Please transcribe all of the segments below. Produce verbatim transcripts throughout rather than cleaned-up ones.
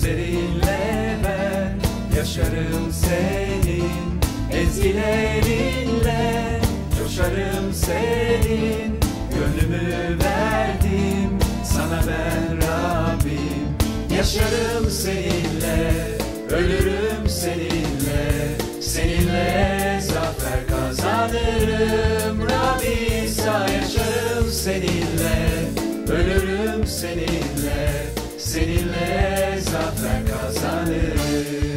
Sözlerinle ben yaşarım senin, ezgilerinle coşarım senin. Gönlümü verdim sana ben Rabbim, yaşarım seninle, ölürüm seninle, seninle zafer kazanırım. Rabbi İsa, yaşarım seninle, ölürüm seninle, seninle zafer kazanırım.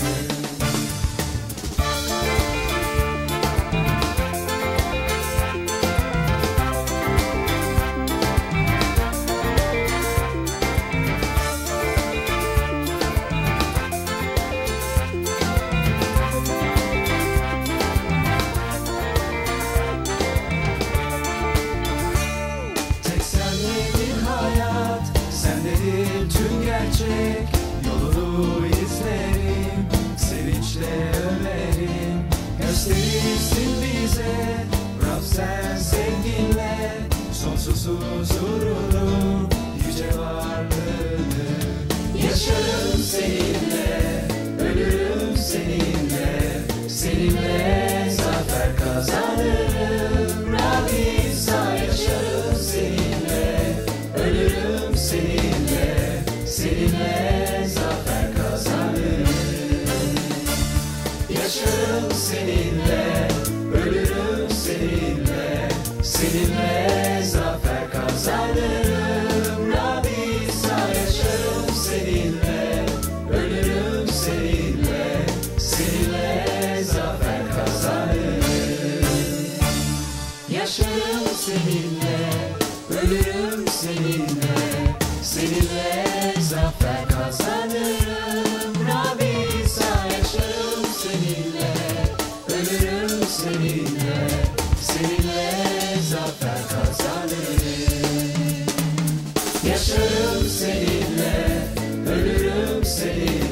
Tüm gerçek yolunu izlerim, sevinçle ömerim. Gösterirsin bize Rab sen sevginle, sonsuz huzurunu, yüce varlığını. Yaşarım seninle, ölürüm seninle, seninle zafer kazanırım. Rabbi İsa, yaşarım seninle, ölürüm seninle, seninle zafer kazanırım. Yaşarım seninle, ölürüm seninle, seninle zafer kazanırım. Rabbi İsa, yaşarım seninle, ölürüm seninle, seninle zafer kazanırım. Yaşarım seninle, ölürüm seninle, seninle zafer kazanırım. Rabbi İsa, yaşarım seninle, ölürüm seninle, seninle zafer kazanırım. Yaşarım seninle, ölürüm seninle,